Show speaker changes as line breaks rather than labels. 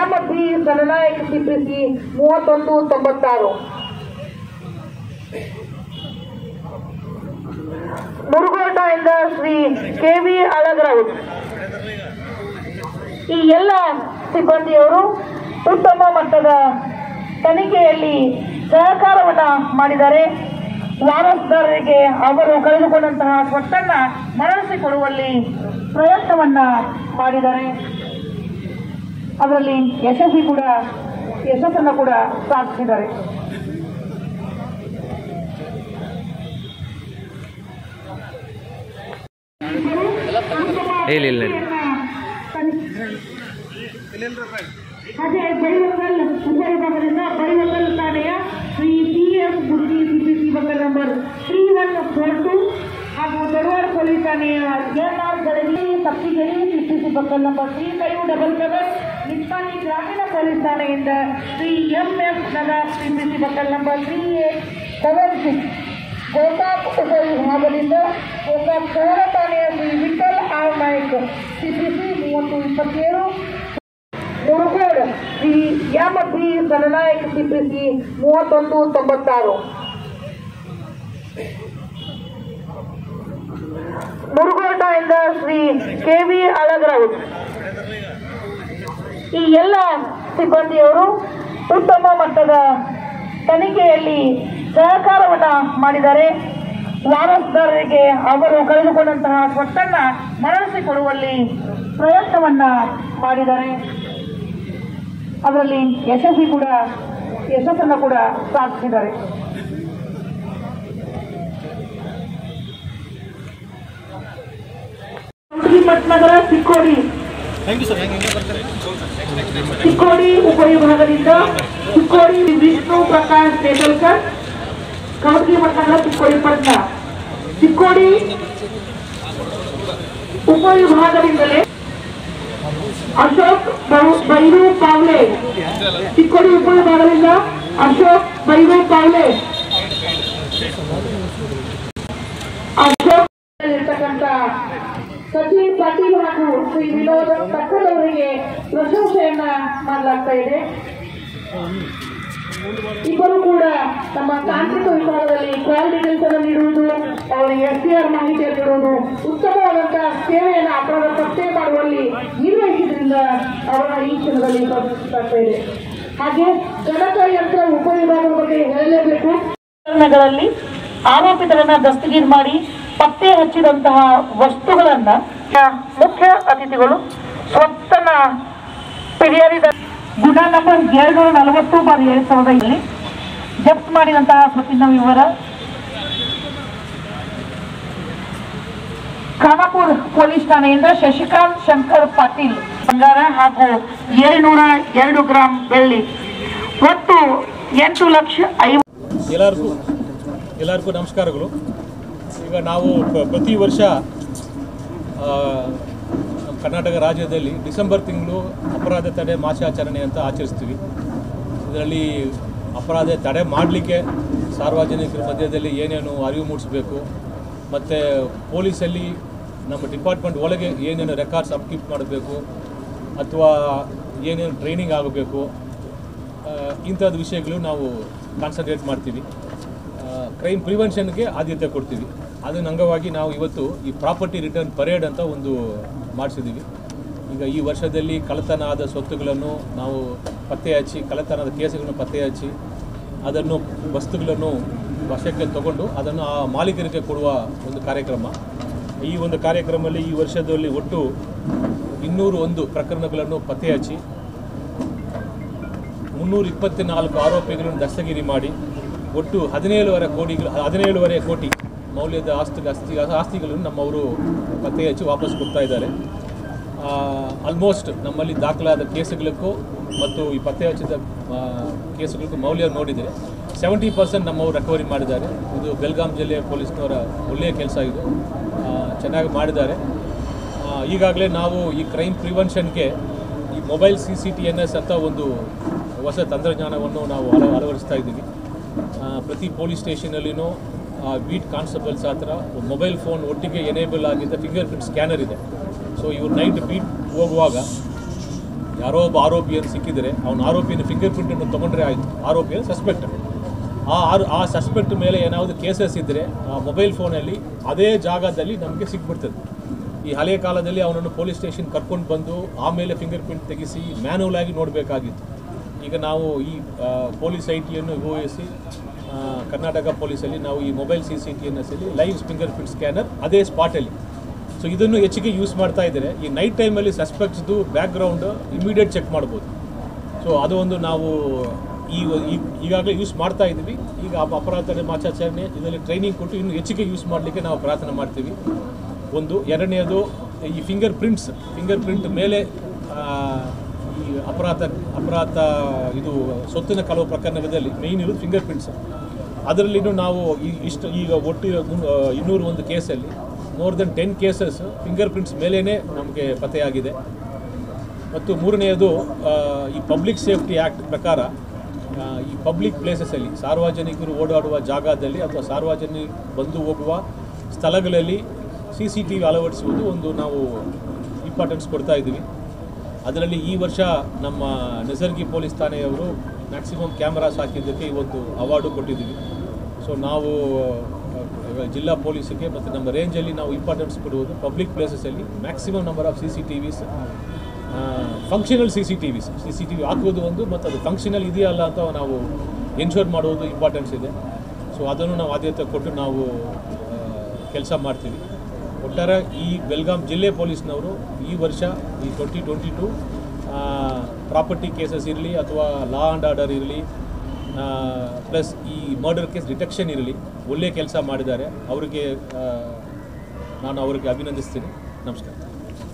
Nyamathi Jananayaka CPC 3196 ಮುರುಗೋಟದಿಂದ Shri KV Alagaraud. ಈ ಎಲ್ಲ ಸಿಬ್ಬಂದಿಯವರು ಉತ್ತಮ ಮಟ್ಟದ ತನಿಖೆಯಲ್ಲಿ ಸಹಕಾರವನ್ನು ಮಾಡಿದ್ದಾರೆ. ವಾರಸುದಾರರಿಗೆ ಅವರು ಕಳೆದುಕೊಂಡಂತಹ ಸ್ವತ್ತನ್ನು ಮರಳಿಸಿಕೊಡುವಲ್ಲಿ ಪ್ರಯತ್ನವನ್ನು ಮಾಡಿದ್ದಾರೆ. ಅದರಲ್ಲಿ ಯಶಸ್ಸನ್ನು ಕೂಡ ಸಾಧಿಸಿದ್ದಾರೆ. ಹಾಗೆ ಬೈವಂಗಲ್ ಉಪವಿಭಾಗದಿಂದ ಬೈವಂಗಲ್ ಠಾಣೆಯ Shri TS. Guruji CPC buckle number 3142 ಹಾಗೂ ಧಾರವಾಡ ಪೊಲೀಸ್ ಠಾಣೆಯ NR. Gadagi Saptigali CPC buckle number 3577 Nippani ಗ್ರಾಮೀಣ ಪೊಲೀಸ್ ಠಾಣೆಯಿಂದ Shri MS. Nagar CPC buckle number 3876 Gokak ಉಪವಿಭಾಗದಿಂದ ಗೋಕಾಕ್ ಶಹರ ಠಾಣೆಯ Shri Vithal R Naik CPC 3027 Murugod Shri Nyamati Jananayaka CPC 3196 ಮುರುಗೋಟದಿಂದ ಶ್ರೀ ಕೆವಿ ಅಳಗರೌಡ್. ಈ ಎಲ್ಲ ಸಿಬ್ಬಂದಿಯವರು ಉತ್ತಮ ಮಟ್ಟದ ತನಿಖೆಯಲ್ಲಿ ಸಹಕಾರವನ್ನು ಮಾಡಿದ್ದಾರೆ. ವಾರಸುದಾರರಿಗೆ ಅವರು ಕಳೆದುಕೊಂಡಂತಹ ಸ್ವತ್ತನ್ನು ಮರಳಿಸಿಕೊಡುವಲ್ಲಿ ಪ್ರಯತ್ನವನ್ನು ಮಾಡಿದ್ದಾರೆ. ಅದರಲ್ಲಿ ಯಶಸ್ಸನ್ನು ಕೂಡ ಸಾಧಿಸಿದ್ದಾರೆ. ನಗರ ಚಿಕ್ಕೋಡಿ ಉಪವಿಭಾಗದಿಂದ ಚಿಕ್ಕೋಡಿ ವಿಷ್ಣು ಪ್ರಕಾಶ್ ನೇತಲ್ಕರ್, ಕವಟಗಿ ಮಠನಗರ ಚಿಕ್ಕೋಡಿ ಪಟ್ನಾ. ಚಿಕ್ಕೋಡಿ ಉಪವಿಭಾಗದಿಂದಲೇ ಅಶೋಕ್ ಬೈರು ಪಾವ್ಲೆ. ಚಿಕ್ಕೋಡಿ ಉಪವಿಭಾಗದಿಂದ ಅಶೋಕ್ ಬೈರು ಪಾವ್ಲೆ. ಅಶೋಕ್ ಇರ್ತಕ್ಕಂಥ ಸಚಿನ್ ಪಾಟೀಲ್ ಹಾಗೂ ಶ್ರೀ ವಿನೋದ್ ತಕ್ಕಲ್ ಅವರಿಗೆ ಪ್ರಶಂಸೆಯನ್ನ ಮಾಡಲಾಗ್ತಾ ಇದೆ. ಇಬ್ಬರು ಕೂಡ ತಮ್ಮ ತಾಂತ್ರಿಕ ವಿಭಾಗದಲ್ಲಿ ಕಾಲ್ ಡೀಟೇಲ್ಸ್ ಅನ್ನು ನೀಡುವುದು, ಅವರಿಗೆ SCR ಮಾಹಿತಿಯನ್ನು ನೀಡುವುದು, ಉತ್ತಮವಾದಂತಹ ಸೇವೆಯನ್ನು ಅಪರಾಧ ಪತ್ತೆ ಮಾಡುವಲ್ಲಿ ನಿರ್ವಹಿಸಿದ್ರಿಂದ ಅವರ ಈ ಕ್ಷಣದಲ್ಲಿ ಪ್ರಶಂಸಿಸಲಾಗ್ತಾ ಇದೆ. ಹಾಗೆ ಗಣಕ ಯಂತ್ರ ಉಪವಿಭಾಗದ ಬಗ್ಗೆ ಹೇಳಲೇಬೇಕು. ಪ್ರಕರಣಗಳಲ್ಲಿ ಆರೋಪಿತರನ್ನ ದಸ್ತಗೀರು ಮಾಡಿ ಪತ್ತೆ ಹಚ್ಚಿದಂತಹ ವಸ್ತುಗಳನ್ನ ಮುಖ್ಯ ಅತಿಥಿಗಳು ಸ್ವತ್ತನ್ನ ಫಿರ್ಯಾದಿ ಗುಣ ನಂಬರ್ 240/2005 ಜಪ್ತ್ ಮಾಡಿದಂತಹ ಸ್ವತ್ತಿನ ವಿವರ, ಖಾನಾಪುರ ಪೊಲೀಸ್ ಠಾಣೆಯಿಂದ ಶಶಿಕಾಂತ್ ಶಂಕರ್ ಪಾಟೀಲ್ ಬಂಗಾರ ಹಾಗೂ 702 ಗ್ರಾಂ ಬೆಳ್ಳಿ, ಒಟ್ಟು 8,50,000.
ಎಲ್ಲರಿಗೂ ನಮಸ್ಕಾರಗಳು. ಈಗ ನಾವು ಪ್ರತಿ ವರ್ಷ ನಮ್ಮ ಕರ್ನಾಟಕ ರಾಜ್ಯದಲ್ಲಿ ಡಿಸೆಂಬರ್ ತಿಂಗಳು ಅಪರಾಧ ತಡೆ ಮಾಸಾಚರಣೆ ಅಂತ ಆಚರಿಸ್ತೀವಿ. ಇದರಲ್ಲಿ ಅಪರಾಧ ತಡೆ ಮಾಡಲಿಕ್ಕೆ ಸಾರ್ವಜನಿಕರ ಮಧ್ಯದಲ್ಲಿ ಏನೇನು ಅರಿವು ಮೂಡಿಸಬೇಕು, ಮತ್ತು ಪೊಲೀಸಲ್ಲಿ ನಮ್ಮ ಡಿಪಾರ್ಟ್ಮೆಂಟ್ ಒಳಗೆ ಏನೇನು ರೆಕಾರ್ಡ್ಸ್ ಅಪ್ಕೀಪ್ ಮಾಡಬೇಕು ಅಥವಾ ಏನೇನು ಟ್ರೈನಿಂಗ್ ಆಗಬೇಕು, ಇಂಥದ್ದು ವಿಷಯಗಳು ನಾವು ಕಾನ್ಸಂಟ್ರೇಟ್ ಮಾಡ್ತೀವಿ. ಕ್ರೈಮ್ ಪ್ರಿವೆನ್ಷನ್ಗೆ ಆದ್ಯತೆ ಕೊಡ್ತೀವಿ. ಅದನ್ನ ಅಂಗವಾಗಿ ನಾವು ಇವತ್ತು ಈ ಪ್ರಾಪರ್ಟಿ ರಿಟರ್ನ್ ಪರೇಡ್ ಅಂತ ಒಂದು ಮಾಡಿಸಿದ್ದೀವಿ. ಈಗ ಈ ವರ್ಷದಲ್ಲಿ ಕಳ್ಳತನ ಆದ ಸ್ವತ್ತುಗಳನ್ನು ನಾವು ಪತ್ತೆ ಹಚ್ಚಿ, ಕಳ್ಳತನದ ಕೇಸುಗಳನ್ನು ಪತ್ತೆ ಹಚ್ಚಿ ಅದನ್ನು ವಸ್ತುಗಳನ್ನು ವಶಕ್ಕೆ ತಗೊಂಡು ಅದನ್ನು ಆ ಮಾಲೀಕರಿಗೆ ಕೊಡುವ ಒಂದು ಕಾರ್ಯಕ್ರಮ. ಈ ಒಂದು ಕಾರ್ಯಕ್ರಮದಲ್ಲಿ ಈ ವರ್ಷದಲ್ಲಿ ಒಟ್ಟು 201 ಪ್ರಕರಣಗಳನ್ನು ಪತ್ತೆ ಹಚ್ಚಿ 324 ಆರೋಪಿಗಳನ್ನು ದಸ್ತಗಿರಿ ಮಾಡಿ ಒಟ್ಟು 17.5 ಕೋಟಿ ಮೌಲ್ಯದ ಆಸ್ತಿಗಳನ್ನು ನಮ್ಮವರು ಪತ್ತೆ ಹಚ್ಚಿ ವಾಪಸ್ ಕೊಡ್ತಾ ಇದ್ದಾರೆ. ಆಲ್ಮೋಸ್ಟ್ ನಮ್ಮಲ್ಲಿ ದಾಖಲಾದ ಕೇಸುಗಳಿಗೂ ಮತ್ತು ಈ ಪತ್ತೆ ಹಚ್ಚಿದ ಕೇಸುಗಳಿಗೂ ಮೌಲ್ಯ ನೋಡಿದರೆ 70% ನಮ್ಮವರು ರಿಕವರಿ ಮಾಡಿದ್ದಾರೆ. ಇದು ಬೆಳಗಾಂ ಜಿಲ್ಲೆಯ ಪೊಲೀಸ್ನವರ ಒಳ್ಳೆಯ ಕೆಲಸ, ಇದು ಚೆನ್ನಾಗಿ ಮಾಡಿದ್ದಾರೆ. ಈಗಾಗಲೇ ನಾವು ಈ ಕ್ರೈಮ್ ಪ್ರಿವೆನ್ಷನ್ಗೆ ಈ ಮೊಬೈಲ್ CCTNS ಅಂತ ಒಂದು ಹೊಸ ತಂತ್ರಜ್ಞಾನವನ್ನು ನಾವು ಅಳವಡಿಸ್ತಾ ಇದ್ದೀವಿ. ಪ್ರತಿ ಪೊಲೀಸ್ ಸ್ಟೇಷನಲ್ಲಿನೂ ಬೀಟ್ ಕಾನ್ಸ್ಟೇಬಲ್ಸ್ ಹತ್ರ ಮೊಬೈಲ್ ಫೋನ್ ಒಟ್ಟಿಗೆ ಎನೇಬಲ್ ಆಗಿದ್ದ ಫಿಂಗರ್ ಪ್ರಿಂಟ್ ಸ್ಕ್ಯಾನರ್ ಇದೆ. ಸೊ ಇವರು ನೈಟ್ ಬೀಟ್ ಹೋಗುವಾಗ ಯಾರೋ ಒಬ್ಬ ಆರೋಪಿಯನ್ನು ಸಿಕ್ಕಿದರೆ ಅವನ ಆರೋಪಿಯನ್ನು ಫಿಂಗರ್ ಪ್ರಿಂಟನ್ನು ತೊಗೊಂಡ್ರೆ ಆಯಿತು. ಆರೋಪಿಯನ್ನು ಸಸ್ಪೆಕ್ಟ್, ಆ ಸಸ್ಪೆಕ್ಟ್ ಮೇಲೆ ಏನಾದರೂ ಕೇಸಸ್ ಇದ್ದರೆ ಆ ಮೊಬೈಲ್ ಫೋನಲ್ಲಿ ಅದೇ ಜಾಗದಲ್ಲಿ ನಮಗೆ ಸಿಕ್ಬಿಡ್ತದೆ. ಈ ಹಳೆಯ ಕಾಲದಲ್ಲಿ ಅವನನ್ನು ಪೊಲೀಸ್ ಸ್ಟೇಷನ್ ಕರ್ಕೊಂಡು ಬಂದು ಆಮೇಲೆ ಫಿಂಗರ್ ಪ್ರಿಂಟ್ ತೆಗೆಸಿ ಮ್ಯಾನ್ಯುವಲ್ ಆಗಿ ನೋಡಬೇಕಾಗಿತ್ತು. ಈಗ ನಾವು ಈ ಪೊಲೀಸ್ ಐಟಿಯನ್ನು ಉಪಯೋಗಿಸಿ ಕರ್ನಾಟಕ ಪೊಲೀಸಲ್ಲಿ ನಾವು ಈ ಮೊಬೈಲ್ CCTVS ಅಲ್ಲಿ ಲೈವ್ ಫಿಂಗರ್ ಪ್ರಿಂಟ್ ಸ್ಕ್ಯಾನರ್ ಅದೇ ಸ್ಪಾಟಲ್ಲಿ. ಸೊ ಇದನ್ನು ಹೆಚ್ಚಿಗೆ ಯೂಸ್ ಮಾಡ್ತಾ ಇದ್ದಾರೆ. ಈ ನೈಟ್ ಟೈಮಲ್ಲಿ ಸಸ್ಪೆಕ್ಟ್ಸ್ದು ಬ್ಯಾಕ್ಗ್ರೌಂಡ್ ಇಮಿಡಿಯೇಟ್ ಚೆಕ್ ಮಾಡ್ಬೋದು. ಸೊ ಅದು ಒಂದು ನಾವು ಈಗಾಗಲೇ ಯೂಸ್ ಮಾಡ್ತಾ ಇದ್ದೀವಿ. ಈಗ ಅಪರಾಧ ತಡೆ ಮಾಸಾಚರಣೆ ಇದರಲ್ಲಿ ಟ್ರೈನಿಂಗ್ ಕೊಟ್ಟು ಇನ್ನೂ ಹೆಚ್ಚಿಗೆ ಯೂಸ್ ಮಾಡಲಿಕ್ಕೆ ನಾವು ಪ್ರಾರ್ಥನೆ ಮಾಡ್ತೀವಿ. ಒಂದು. ಎರಡನೆಯದು ಈ ಫಿಂಗರ್ ಪ್ರಿಂಟ್ ಮೇಲೆ ಈ ಅಪರಾಧ ಇದು ಸೊತ್ತಿನ ಕಳವು ಪ್ರಕರಣದಲ್ಲಿ ಮೇಯ್ನ್ ಇರೋದು ಫಿಂಗರ್ ಪ್ರಿಂಟ್ಸ್. ಅದರಲ್ಲಿನೂ ನಾವು ಈಗ ಒಟ್ಟು 201 ಕೇಸಲ್ಲಿ more than 10 cases finger prints ಮೇಲೇ ನಮಗೆ ಪತ್ತೆಯಾಗಿದೆ. ಮತ್ತು ಮೂರನೆಯದು ಈ ಪಬ್ಲಿಕ್ ಸೇಫ್ಟಿ ಆ್ಯಕ್ಟ್ ಪ್ರಕಾರ ಈ ಪಬ್ಲಿಕ್ ಪ್ಲೇಸಸಲ್ಲಿ ಸಾರ್ವಜನಿಕರು ಓಡಾಡುವ ಜಾಗದಲ್ಲಿ ಅಥವಾ ಸಾರ್ವಜನಿಕ ಬಂದು ಹೋಗುವ ಸ್ಥಳಗಳಲ್ಲಿ CCTV ಅಳವಡಿಸುವುದು ಒಂದು ನಾವು ಇಂಪಾರ್ಟೆನ್ಸ್ ಕೊಡ್ತಾ ಇದ್ದೀವಿ. ಅದರಲ್ಲಿ ಈ ವರ್ಷ ನಮ್ಮ ನಿಸರ್ಗಿ ಪೊಲೀಸ್ ಠಾಣೆಯವರು ಮ್ಯಾಕ್ಸಿಮಮ್ ಕ್ಯಾಮ್ರಾಸ್ ಹಾಕಿದ್ದಕ್ಕೆ ಈ ಒಂದು ಅವಾರ್ಡು ಕೊಟ್ಟಿದ್ದೀವಿ. ಸೊ ನಾವು ಜಿಲ್ಲಾ ಪೊಲೀಸಿಗೆ ಮತ್ತು ನಮ್ಮ ರೇಂಜಲ್ಲಿ ನಾವು ಇಂಪಾರ್ಟೆನ್ಸ್ ಕೊಡುವುದು ಪಬ್ಲಿಕ್ ಪ್ಲೇಸಸಲ್ಲಿ maximum number of CCTVs, functional CCTV ಹಾಕುವುದು ಒಂದು, ಮತ್ತು ಅದು ಫಂಕ್ಷನಲ್ ಇದೆಯಾ ಅಲ್ಲ ಅಂತ ನಾವು ಎನ್ಶೋರ್ ಮಾಡುವುದು ಇಂಪಾರ್ಟೆನ್ಸ್ ಇದೆ. ಸೊ ಅದನ್ನು ನಾವು ಆದ್ಯತೆ ಕೊಟ್ಟು ನಾವು ಕೆಲಸ ಮಾಡ್ತೀವಿ. ಒಟ್ಟಾರೆ ಈ ಬೆಳಗಾಂ ಜಿಲ್ಲೆ ಪೊಲೀಸ್ನವರು ಈ ವರ್ಷ ಈ 2022 ಪ್ರಾಪರ್ಟಿ ಕೇಸಸ್ ಇರಲಿ ಅಥವಾ ಲಾ ಆ್ಯಂಡ್ ಆರ್ಡರ್ ಇರಲಿ ಪ್ಲಸ್ ಈ ಮರ್ಡರ್ ಕೇಸ್ ಡಿಟೆಕ್ಷನ್ ಇರಲಿ ಒಳ್ಳೆಯ ಕೆಲಸ ಮಾಡಿದ್ದಾರೆ. ನಾನು ಅವರಿಗೆ ಅಭಿನಂದಿಸ್ತೀನಿ. ನಮಸ್ಕಾರ.